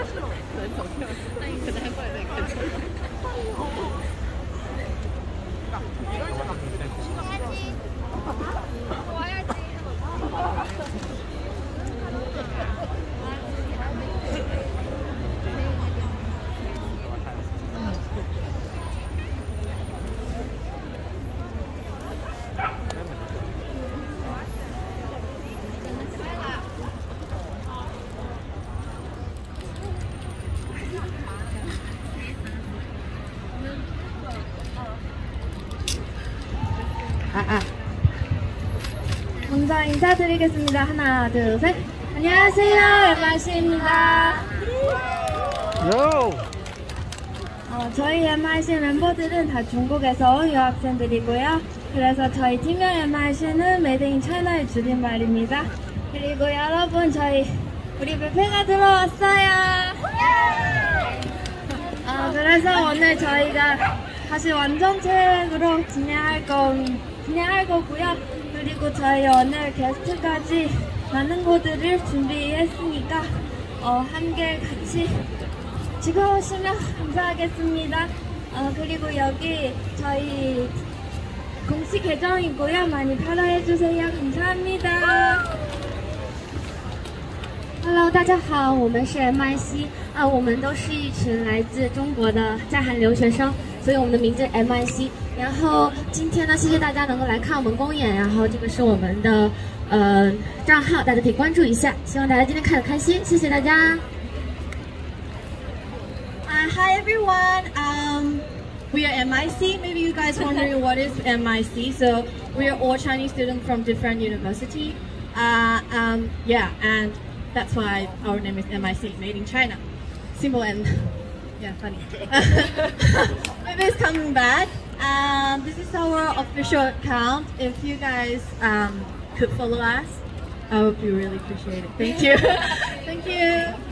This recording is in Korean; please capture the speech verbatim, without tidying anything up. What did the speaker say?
那你可能还过来再看。 아, 아. 먼저 인사드리겠습니다. 하나, 둘, 셋. 안녕하세요, 엠알씨입니다. 어, 저희 엠알씨 멤버들은 다 중국에서 온 유학생들이고요. 그래서 저희 팀명 엠알씨는 Made in China의 줄임말입니다. 그리고 여러분, 저희 우리 뷔페가 들어왔어요. 어, 그래서 오늘 저희가 다시 완전체로 진행할 거, 진행할 거고요. 그리고 저희 오늘 게스트까지 많은 곳들을 준비했으니까 어, 함께 같이 즐거우시면 감사하겠습니다. 어, 그리고 여기 저희 공식 계정이고요. 많이 팔로우해주세요. 감사합니다. Hello， 大家好，我们是 M I C 啊，我们都是一群来自中国的在韩留学生，所以我们的名字 M I C。然后今天呢，谢谢大家能够来看我们公演，然后这个是我们的呃账号，大家可以关注一下，希望大家今天看得开心，谢谢大家。 Uh, hi everyone. Um, we are M I C. Maybe you guys wondering what is M I C. So we are all Chinese students from different university. Uh, um, yeah, and that's why our name is M I C, Made in China. Simple and yeah, funny. Maybe it's coming back. Um, this is our official account. If you guys um, could follow us, I would be really appreciated. Thank you. Thank you.